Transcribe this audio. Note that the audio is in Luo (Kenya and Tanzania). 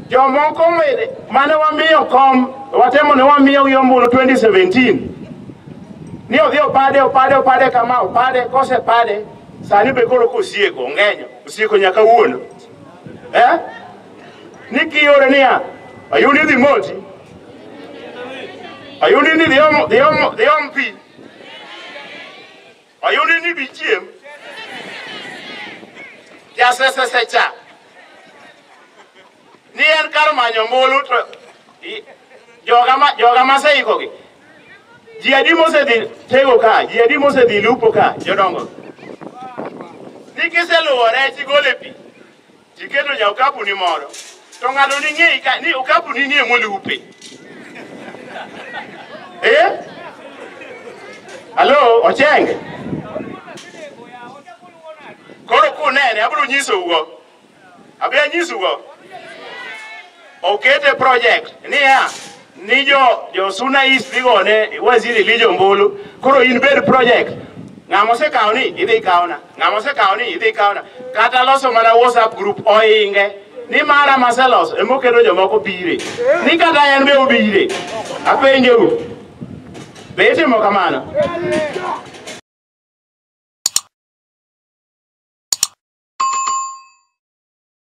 Jomoko mane wamiyo kom watemo ne wamiyo yombulu 2017 ni odhi opade kama opade kose pade sani be koro kosieko ng'enyo osieko nyaka wuono ni kiore niya ayuni dhi moti ayuni ni dhi om pi ayuni ni bi chiem jasesesecha ni en kar manyo mbulu to joga maseikogi ji adi mosedhi tego ka ji adi mosedhi lupo ka jodongo ni kiseluwo rech igole pi tiketo nya okapu ni moro to ng'ato ni ng'eyi ka ni okapu ni nie molupe Alo ochenge koro kunene abiro nyisougo abia nyisugo okete project ni jo Suna East bigone waziri lijo mbulu koro in bed project ng'amose kaoni idhi kaona ng'amose kaoni idhi kaona kata loso mana WhatsApp group oinge ni mara maseloso emoketo jomoko bire ni kata en be obire apenjou be itimo kamano